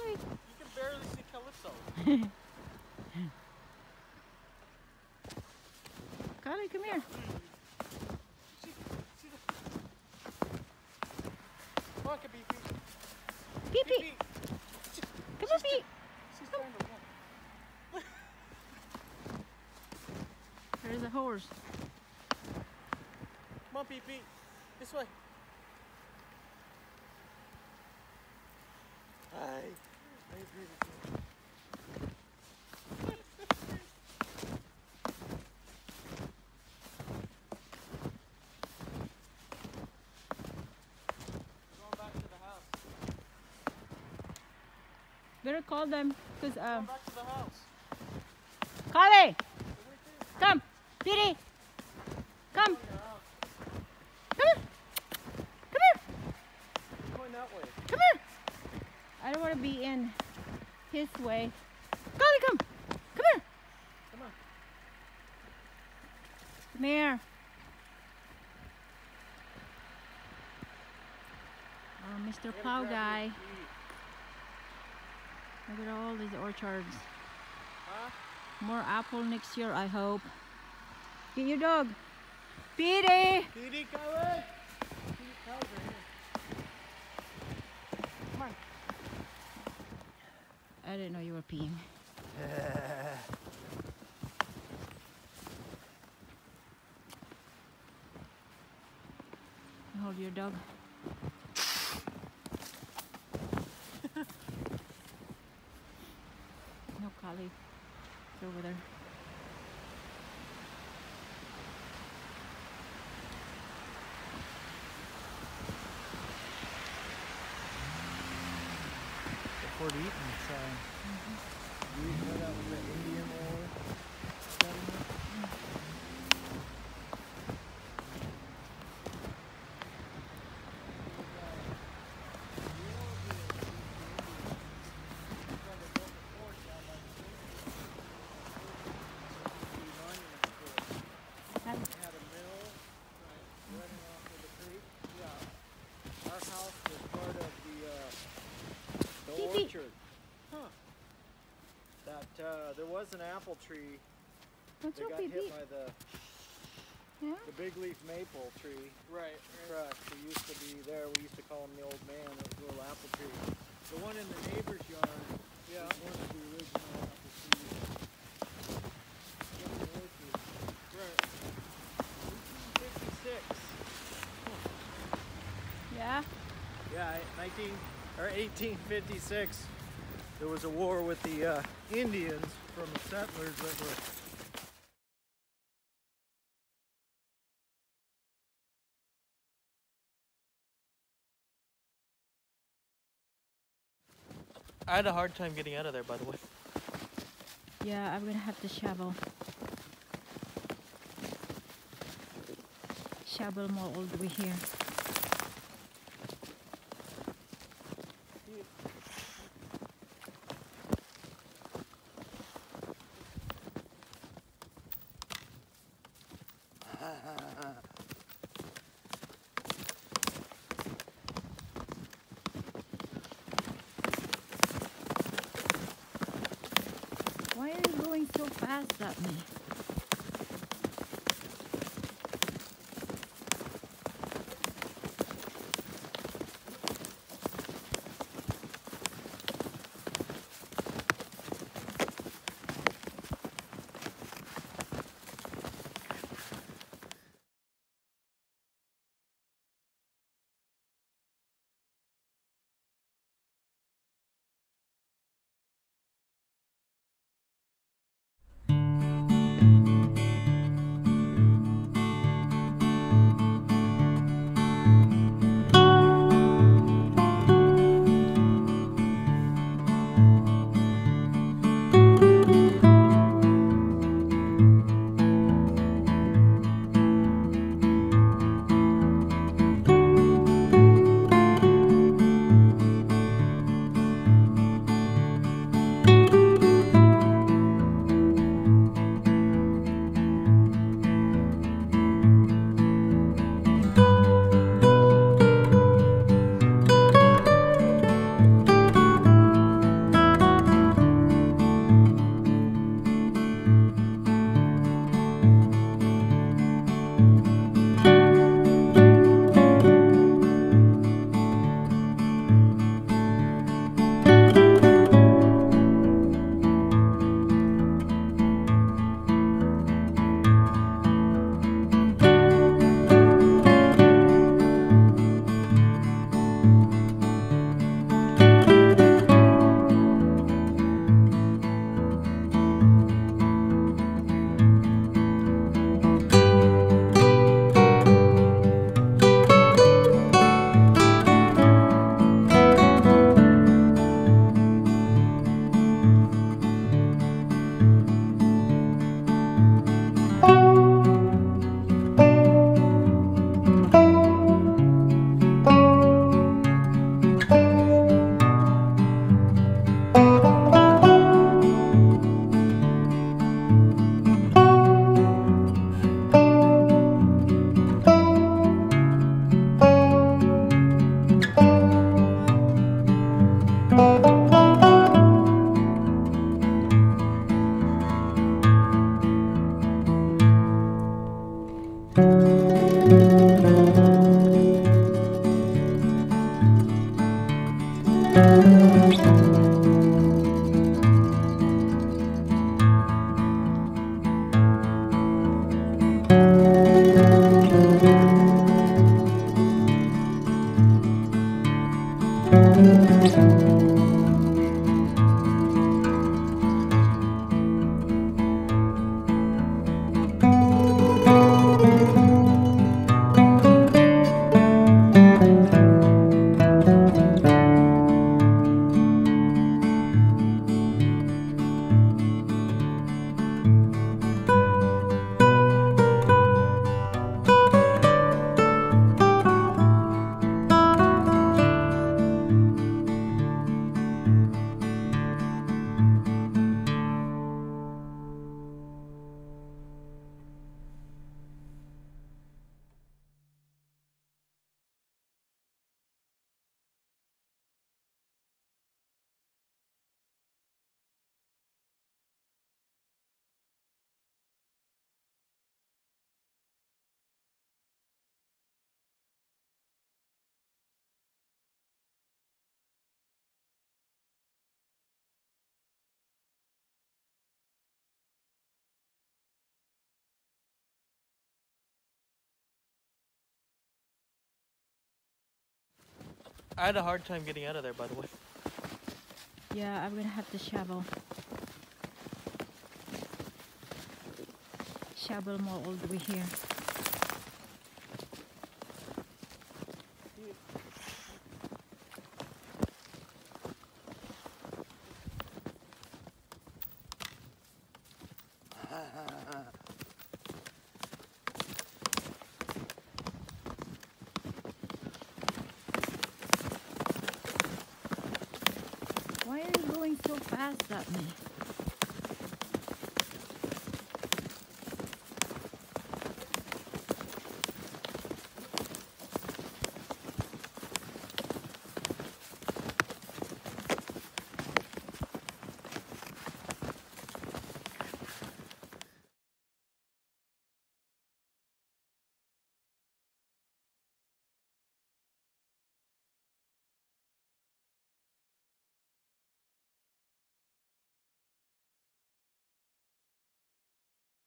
Cali. You can barely see Calypso. Cali, come here. Come on, Pee Pee. Pee Pee. Come on, Pee. She's trying to run. There's a horse. Come on, Pee Pee. This way. Hi. Hey, beautiful. Going back to the house. Better call them, cause Going back to the house. Cali, come, Petey, come. Come here. Come here. We're going that way. Come here. I don't want to be in his way. Cali, come. Come here. Come on. Come here. Oh, Mr. Plow guy. Look at all these orchards. Huh? More apple next year, I hope. Get your dog. Petey! Petey, come in. Petey, cows are here. Come on. I didn't know you were peeing. Hold your dog. No, Cali. It's over there. Before eating, it's you know that was the Indian war settlement? Had a mill running off of the creek. Yeah. Our house was part of the Pee-pee. orchard. Huh. That there was an apple tree What's that up, got Pee-pee? hit by Yeah? the big leaf maple tree. Right. Truck. He used to be there. We used to call him the old man. It was a little apple tree. The one in the neighbor's yard. Yeah. Was one of the original apple trees. Right. 1856. Yeah? Yeah, 1856. There was a war with the Indians from the settlers that were. I had a hard time getting out of there, by the way. Yeah, I'm gonna have to shovel. Shovel more all the way here. Why are you going so fast at me? I had a hard time getting out of there, by the way. Yeah, I'm gonna have to shovel. Shovel more all the way here. Why are you going so fast at me?